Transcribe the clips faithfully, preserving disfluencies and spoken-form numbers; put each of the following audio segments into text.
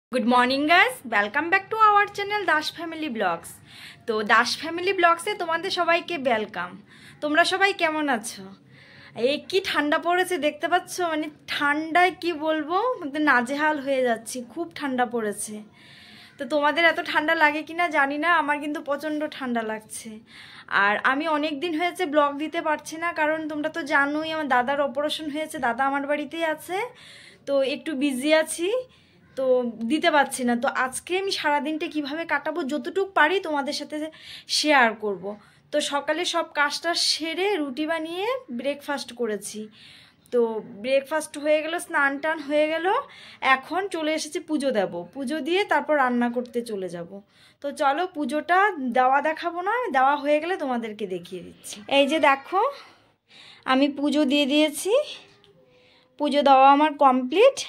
Good morning guys, welcome back to our channel Das family blogs. तो Das family ब्लॉग्से तुम्हारे सबाइके welcome. তোমরা সবাই কেমন আছো? এই কি ঠান্ডা পড়েছে দেখতে পাচ্ছ, মানে ঠান্ডায় কি বলবো, একদম নাজেহাল হয়ে যাচ্ছি, খুব ঠান্ডা পড়েছে। তো তোমাদের এত ঠান্ডা লাগে কিনা জানি না, আমার কিন্তু প্রচণ্ড ঠান্ডা লাগছে। আর আমি অনেক দিন হয়েছে ব্লগ দিতে পারছি না, কারণ তোমরা তো জানোই আমার দাদার অপারেশন হয়েছে, দাদা আমার বাড়িতেই আছে, তো একটু বিজি আছি, তো দিতে পারছি না। তো আজকে আমি সারাদিনটা কিভাবে কাটাবো যতটুকু পারি তোমাদের সাথে শেয়ার করব। তো সকালে সব কাজটা সেরে রুটি বানিয়ে ব্রেকফাস্ট করেছি, তো ব্রেকফাস্ট হয়ে গেল, স্নান টান হয়ে গেল, এখন চলে এসেছি পুজো দেব, পুজো দিয়ে তারপর রান্না করতে চলে যাব। তো চলো পুজোটা দেওয়া দেখাবো না, দেওয়া হয়ে গেলে তোমাদেরকে দেখিয়ে দিচ্ছি। এই যে দেখো আমি পুজো দিয়ে দিয়েছি, পুজো দেওয়া আমার কমপ্লিট।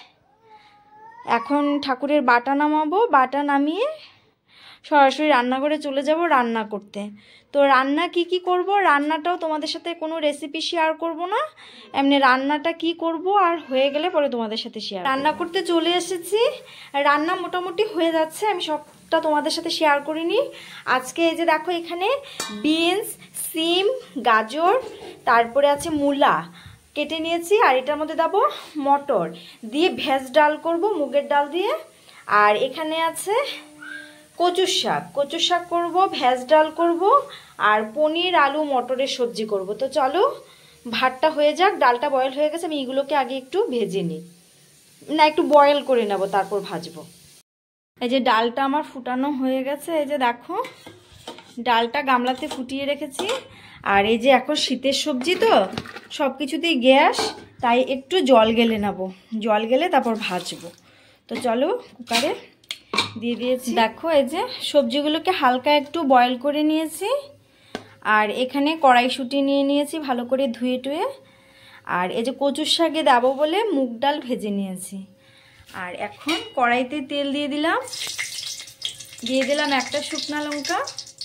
এখন ঠাকুরের বাটা নামাবো, বাটা নামিয়ে সরাসরি রান্নাঘরে চলে যাব রান্না করতে। তো রান্না কি কি করব, রান্নাটাও তোমাদের সাথে কোনো রেসিপি শেয়ার করব না, এমনি রান্নাটা কি করব আর হয়ে গেলে পরে তোমাদের সাথে শেয়ার। রান্না করতে চলে এসেছি, রান্না মোটামুটি হয়ে যাচ্ছে, আমি সবটা তোমাদের সাথে শেয়ার করিনি আজকে। এই যে দেখো এখানে বিনস, সিম, গাজর, তারপরে আছে মূলা কেটে নিয়েছি, আর এটার মধ্যে দেবো মটর দিয়ে ভেজ ডাল করব, মুগের ডাল দিয়ে। আর এখানে আছে কচুর শাক, কচুর শাক করব, ভেজ ডাল করব, আর পনির আলু মটরের সবজি করব। তো চলো ভাতটা হয়ে যাক, ডালটা বয়েল হয়ে গেছে, আমি এগুলোকে আগে একটু ভেজে নিই, না একটু বয়েল করে নেব তারপর ভাজবো। এই যে ডালটা আমার ফুটানো হয়ে গেছে, এই যে দেখো ডালটা গামলাতে ফুটিয়ে রেখেছি। আর এই যে এখন শীতের সবজি তো সব কিছুতেই গ্যাস, তাই একটু জল গেলে নেব, জল গেলে তারপর ভাজবো। তো চলো কুকারে দিয়ে দিয়েছি। দেখো এই যে সবজিগুলোকে হালকা একটু বয়েল করে নিয়েছি, আর এখানে কড়াইশুঁটি নিয়ে নিয়েছি ভালো করে ধুয়ে টুয়ে, আর এই যে কচুর শাকে দেবো বলে মুগ ডাল ভেজে নিয়েছি। আর এখন কড়াইতে তেল দিয়ে দিলাম, দিয়ে দিলাম একটা শুকনা লঙ্কা,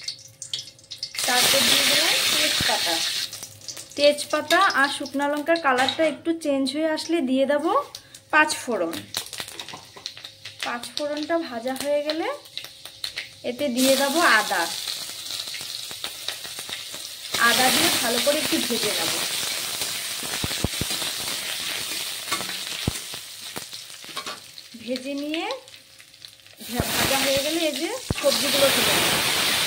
তারপর দিয়ে দিলাম তেজপাতা। তেজপাতা আর শুকনা লঙ্কার কালারটা একটু চেঞ্জ হয়ে আসলে দিয়ে দেবো পাঁচ ফোড়ন। পাঁচ ফোড়নটা ভাজা হয়ে গেলে এতে দিয়ে দেবো আদা, আদা দিয়ে ভালো করে একটু ভেজে নেব। ভেজে নিয়ে ভাজা হয়ে গেলে এই যে সবজিগুলো তুলে নেব।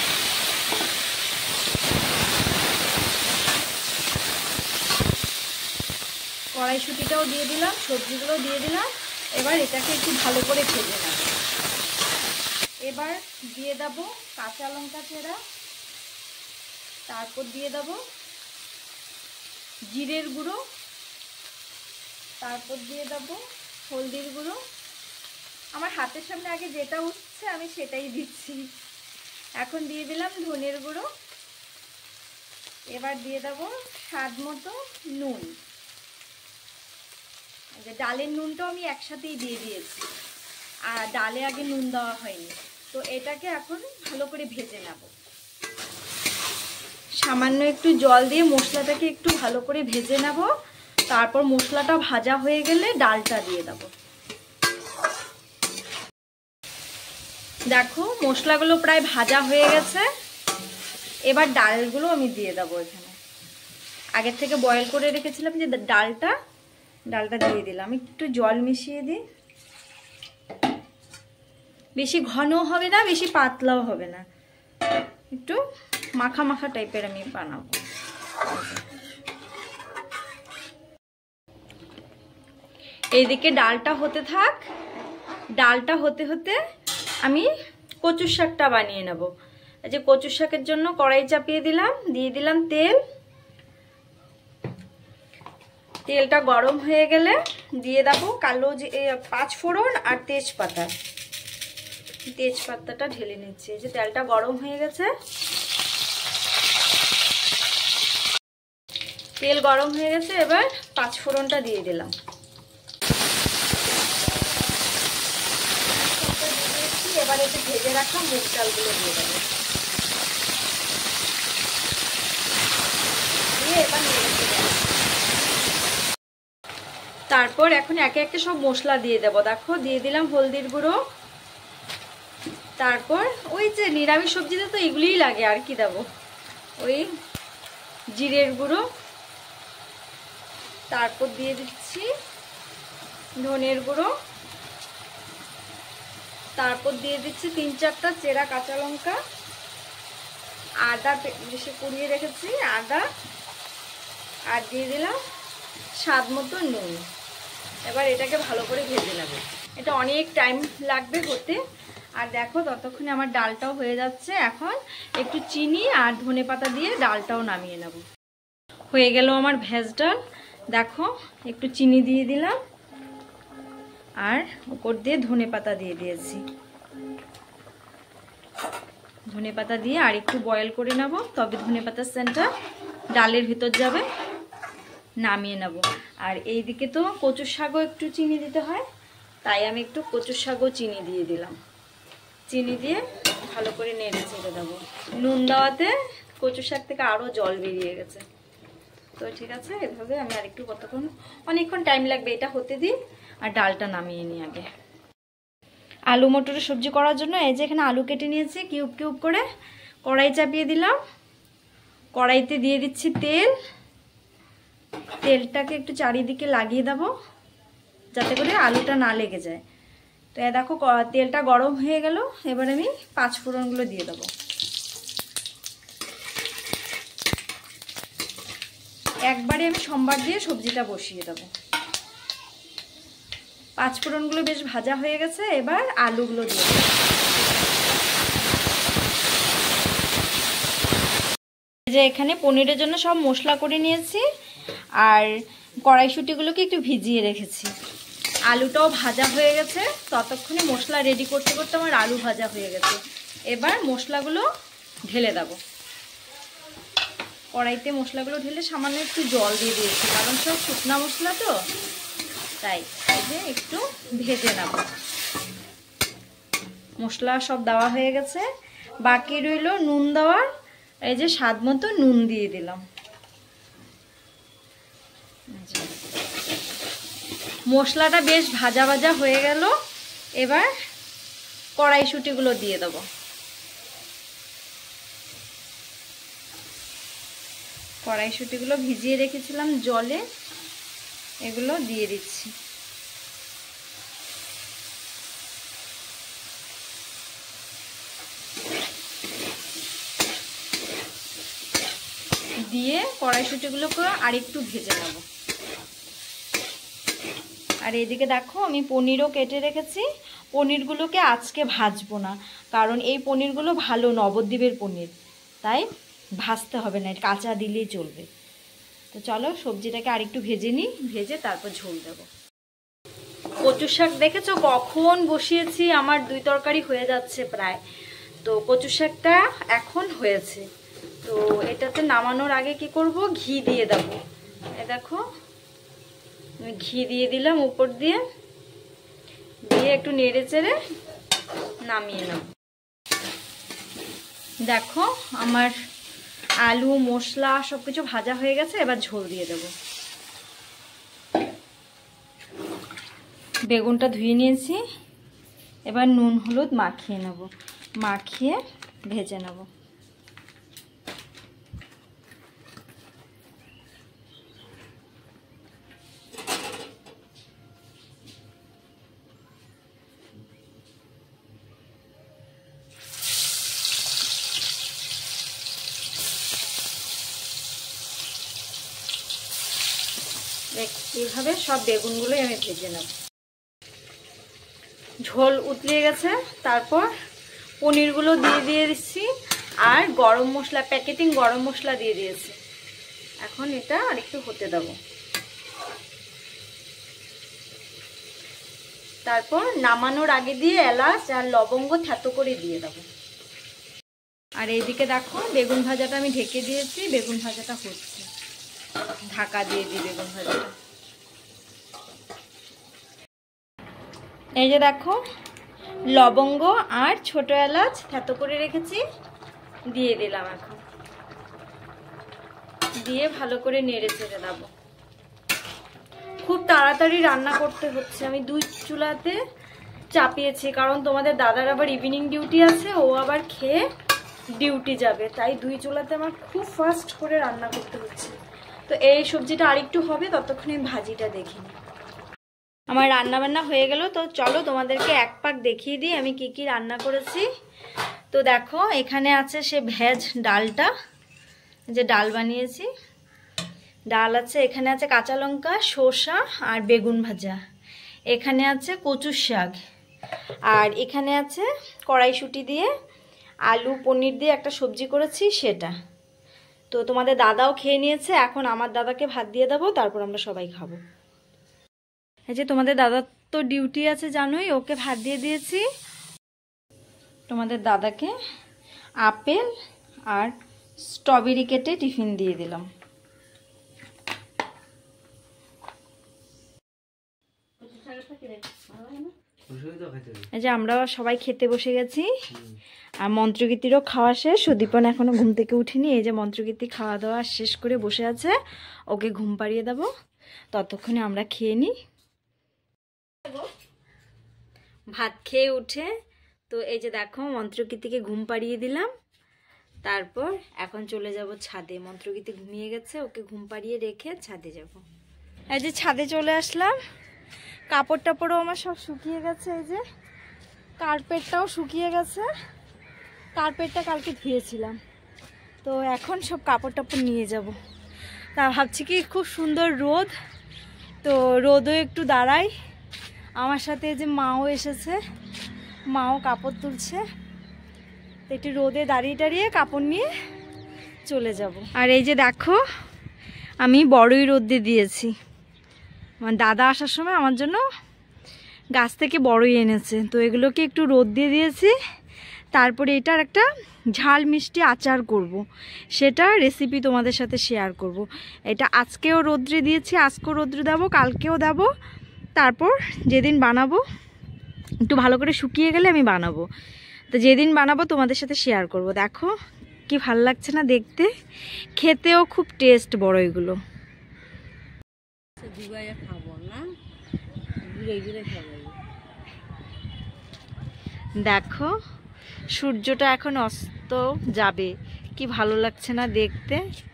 কড়াইশুঁটিটাও দিয়ে দিলাম, সবজিগুলো দিয়ে দিলাম, এবার এটাকে একটু ভালো করে ভেজে নেব। এবার দিয়ে দেবো কাঁচা লঙ্কা চেরা, তারপর দিয়ে দেবো জিরের গুঁড়ো, তারপর দিয়ে দেবো হলদির গুঁড়ো। আমার হাতের সামনে আগে যেটা উঠছে আমি সেটাই দিচ্ছি। এখন দিয়ে দিলাম ধনের গুঁড়ো, এবার দিয়ে দেবো স্বাদ মতো নুন। যে ডালের নুনটাও আমি একসাথেই দিয়ে দিয়েছি, আর ডালে আগে নুন দেওয়া হয়নি। তো এটাকে এখন ভালো করে ভেজে নেব, সামান্য একটু জল দিয়ে মশলাটাকে একটু ভালো করে ভেজে নেব। তারপর মশলাটা ভাজা হয়ে গেলে ডালটা দিয়ে দেব। দেখো মশলাগুলো প্রায় ভাজা হয়ে গেছে, এবার ডালগুলো আমি দিয়ে দেবো। এখানে আগের থেকে বয়েল করে রেখেছিলাম যে ডালটা, ডালটা দিয়ে দিলাম, একটু জল মিশিয়ে দিই। বেশি ঘনও হবে না, বেশি পাতলাও হবে না, একটু মাখা মাখা টাইপের আমি বানাবো। এইদিকে ডালটা হতে থাক, ডালটা হতে হতে আমি কচুর শাকটা বানিয়ে নেব। এই যে কচুর শাকের জন্য কড়াই চাপিয়ে দিলাম, দিয়ে দিলাম তেল। তেলটা গরম হয়ে গেলে দিয়ে দেবো কালো যে পাঁচ ফোড়ন আর তেজপাতা, তেজপাতাটা ঢেলে নিচ্ছি। এই যে তেলটা গরম হয়ে গেছে, তেল গরম হয়ে গেছে, এবার পাঁচ ফোড়নটা দিয়ে দিলাম। এবার একটু ভেজে রাখা মুগ ডালগুলো দিয়ে দেবো, দিয়ে এবার নেড়ে দেবো। তারপর এখন একে একে সব মশলা দিয়ে দেবো। দেখো দিয়ে দিলাম হলদির গুঁড়ো, তারপর ওই যে নিরামিষ সবজিতে তো এগুলিই লাগে, আর কি দেবো, ওই জিরের গুঁড়ো, তারপর দিয়ে দিচ্ছি ধনের গুঁড়ো, তারপর দিয়ে দিচ্ছি তিন চারটা চেরা কাঁচা লঙ্কা, আদা বেশি কুড়িয়ে রেখেছি আদা, আর দিয়ে দিলাম স্বাদ মতো নুন। এবার এটাকে ভালো করে ভেজে নেব, এটা অনেক টাইম লাগবে হতে। আর দেখো ততক্ষণে আমার ডালটাও হয়ে যাচ্ছে। এখন একটু চিনি আর ধনেপাতা দিয়ে ডালটাও নামিয়ে নেব। হয়ে গেল আমার ভেজ ডাল। দেখো একটু চিনি দিয়ে দিলাম আর উপর দিয়ে ধনেপাতা দিয়ে দিয়েছি। ধনেপাতা দিয়ে আর একটু বয়েল করে নেব, তবে ধনেপাতার সেন্টটা ডালের ভিতর যাবে। নামিয়ে নেব। আর এইদিকে তো কচুর শাকও একটু চিনি দিতে হয়, তাই আমি একটু কচুর শাকও চিনি দিয়ে দিলাম। চিনি দিয়ে ভালো করে নেড়ে চেড়ে দেবো। নুন দেওয়াতে কচুর শাক থেকে আরও জল বেরিয়ে গেছে। তো ঠিক আছে, এভাবে আমি আর একটু কতক্ষণ, অনেকক্ষণ টাইম লাগবে এটা হতে দিই। আর ডালটা নামিয়ে নিই আগে। আলু মটরের সবজি করার জন্য এই যে এখানে আলু কেটে নিয়েছি কিউব কিউব করে। কড়াই চাপিয়ে দিলাম, কড়াইতে দিয়ে দিচ্ছি তেল। তেলটাকে একটু চারিদিকে লাগিয়ে দেবো যাতে করে আলুটা না লেগে যায়। তো এ দেখো তেলটা গরম হয়ে গেল। এবার আমি পাঁচ ফোড়নগুলো দিয়ে দেবো। একবারে আমি সম্বার দিয়ে সবজিটা বসিয়ে দেবো। পাঁচ ফোড়নগুলো বেশ ভাজা হয়ে গেছে, এবার আলুগুলো দিয়ে দেবো। যে এখানে পনিরের জন্য সব মশলা করে নিয়েছি আর কড়াইশুঁটিগুলোকে একটু ভিজিয়ে রেখেছি। আলুটাও ভাজা হয়ে গেছে, ততক্ষণে মশলা রেডি করতে করতে আমার আলু ভাজা হয়ে গেছে। এবার মশলাগুলো ঢেলে দেবো। কড়াইতে মশলাগুলো ঢেলে সামান্য একটু জল দিয়ে দিয়েছি, কারণ সব শুকনা মশলা তো, তাই এই যে একটু ভেজে নেব। মশলা সব দেওয়া হয়ে গেছে, বাকি রইল নুন দেওয়ার। এই যে স্বাদ মতো নুন দিয়ে দিলাম। মশলাটা বেশ ভাজা ভাজা হয়ে গেল। এবার কড়াইশুঁটিগুলো দিয়ে দেবো। কড়াইশুঁটিগুলো ভিজিয়ে রেখেছিলাম জলে, এগুলো দিয়ে দিচ্ছি। দিয়ে কড়াইশুঁটিগুলোকে আর একটু ভেজে নেব। আর এদিকে দেখো আমি পনিরও কেটে রেখেছি। পনিরগুলোকে আজকে ভাজবো না, কারণ এই পনিরগুলো ভালো নবদ্বীপের পনির, তাই ভাজতে হবে না, কাঁচা দিলেই চলবে। তো চলো সবজিটাকে আর একটু ভেজে নিই, ভেজে তারপর ঝোল দেবো। কচুর শাক দেখেছো কখন বসিয়েছি, আমার দুই তরকারি হয়ে যাচ্ছে প্রায়। তো কচুর শাকটা এখন হয়েছে। তো এটাতে নামানোর আগে কি করব, ঘি দিয়ে দেবো। এ দেখো আমি ঘি দিয়ে দিলাম উপর দিয়ে, দিয়ে একটু নেড়ে চেড়ে নামিয়ে নেব। দেখো আমার আলু মশলা সবকিছু ভাজা হয়ে গেছে, এবার ঝোল দিয়ে দেব। বেগুনটা ধুয়ে নিয়েছি, এবার নুন হলুদ মাখিয়ে নেব, মাখিয়ে ভেজে নেব। এইভাবে সব বেগুনগুলোই আমি ভেজে নেব। ঝোল উতলিয়ে গেছে, তারপর পনিরগুলো দিয়ে দিয়ে দিচ্ছি আর গরম মশলা, প্যাকেটিং গরম মশলা দিয়ে দিয়েছি। এখন এটা আর একটু হতে দেব। তারপর নামানোর আগে দিয়ে এলাচ আর লবঙ্গ থেতো করে দিয়ে দেব। আর এইদিকে দেখো বেগুন ভাজাটা আমি ঢেকে দিয়েছি, বেগুন ভাজাটা হচ্ছে। ঢাকা দিয়ে দিই বেগুন ভাজাটা। এই যে দেখো লবঙ্গ আর ছোট এলাচ থেতো করে রেখেছি, দিয়ে দিলাম। এখন দিয়ে ভালো করে নেড়ে চেড়ে দেবো। খুব তাড়াতাড়ি রান্না করতে হচ্ছে, আমি দুই চুলাতে চাপিয়েছি, কারণ তোমাদের দাদার আবার ইভিনিং ডিউটি আছে, ও আবার খেয়ে ডিউটি যাবে, তাই দুই চুলাতে আমার খুব ফাস্ট করে রান্না করতে হচ্ছে। তো এই সবজিটা আরেকটু হবে, ততক্ষণে ভাজিটা দেখি। আমার রান্না বান্না হয়ে গেল, তো চলো তোমাদেরকে এক পাক দেখিয়ে দিই আমি কি কি রান্না করেছি। তো দেখো এখানে আছে সে ভেজ ডালটা, যে ডাল বানিয়েছি, ডাল আছে, এখানে আছে কাঁচা লঙ্কা, শসা আর বেগুন ভাজা, এখানে আছে কচুর শাক, আর এখানে আছে কড়াইশুঁটি দিয়ে আলু পনির দিয়ে একটা সবজি করেছি সেটা। তো তোমাদের দাদাও খেয়ে নিয়েছে, এখন আমার দাদাকে ভাত দিয়ে দেবো, তারপর আমরা সবাই খাবো। এই যে তোমাদের দাদার তো ডিউটি আছে জানোই, ওকে ভাত দিয়ে দিয়েছি। তোমাদের দাদাকে আপেল আর স্ট্রবেরি কেটে টিফিন দিয়ে দিলাম। এই যে আমরা সবাই খেতে বসে গেছি, আর মন্ত্রগীতিরও খাওয়া শেষ। সুদীপন এখনো ঘুম থেকে উঠিনি, এই যে মন্ত্রগীতি খাওয়া দাওয়া শেষ করে বসে আছে, ওকে ঘুম পাড়িয়ে দেবো, ততক্ষণে আমরা খেয়ে নিই। ভাত খেয়ে উঠে তো এই যে দেখো মন্ত্রগীতিকে ঘুম পাড়িয়ে দিলাম, তারপর এখন চলে যাব ছাদে। মন্ত্রগীতি ঘুমিয়ে গেছে, ওকে ঘুম পাড়িয়ে রেখে ছাদে যাব। এই যে ছাদে চলে আসলাম, কাপড় টাপড়ও আমার সব শুকিয়ে গেছে, এই যে কার্পেটটাও শুকিয়ে গেছে, কার্পেটটা কালকে ধুয়েছিলাম, তো এখন সব কাপড় টাপড় নিয়ে যাব। তা ভাবছি কি খুব সুন্দর রোদ, তো রোদও একটু দাঁড়াই। আমার সাথে যে মাও এসেছে, মাও কাপড় তুলছে, তো একটু রোদে দাঁড়িয়ে দাঁড়িয়ে কাপড় নিয়ে চলে যাব। আর এই যে দেখো আমি বড়ই রোদে দিয়েছি, আমার দাদা আসার সময় আমার জন্য গাছ থেকে বড়ই এনেছে, তো এগুলোকে একটু রোদ দিয়ে দিয়েছি। তারপরে এটার একটা ঝাল মিষ্টি আচার করব, সেটা রেসিপি তোমাদের সাথে শেয়ার করব। এটা আজকেও রোদ্রে দিয়েছি, আজকেও রোদ্রে দেবো, কালকেও দেবো, তারপর যেদিন বানাবো একটু ভালো করে শুকিয়ে গেলে আমি বানাবো, তো যেদিন বানাবো তোমাদের সাথে শেয়ার করব। দেখো কি ভাল লাগছে না দেখতে, খেতেও খুব টেস্ট বড়ইগুলো। দেখো সূর্যটা এখন অস্ত যাবে, কি ভালো লাগছে না দেখতে।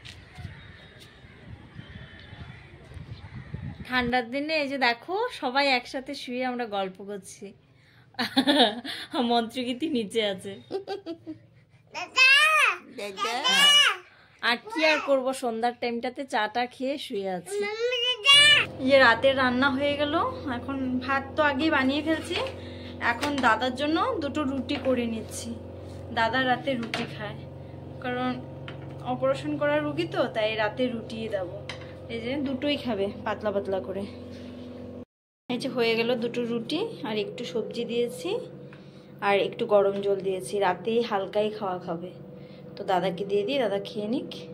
ঠান্ডার দিনে এই যে দেখো সবাই একসাথে শুয়ে আমরা গল্প করছি, মন্ত্রগীতি নিচে আছে। আর কি আর করবো, সন্ধ্যার টাইমটাতে চাটা খেয়ে শুয়ে আছি। যে রাতের রান্না হয়ে গেল, এখন ভাত তো আগেই বানিয়ে ফেলছি, এখন দাদার জন্য দুটো রুটি করে নিচ্ছি। দাদা রাতে রুটি খায়, কারণ অপারেশন করা রুগী তো, তাই রাতে রুটিই দেবো। এই যে দুটোই খাবে পাতলা পাতলা করে। এই যে হয়ে গেল দুটো রুটি, আর একটু সবজি দিয়েছি, আর একটু গরম জল দিয়েছি। রাতেই হালকাই খাওয়া খাবে, তো দাদাকে দিয়ে দিই, দাদা খেয়ে নিক।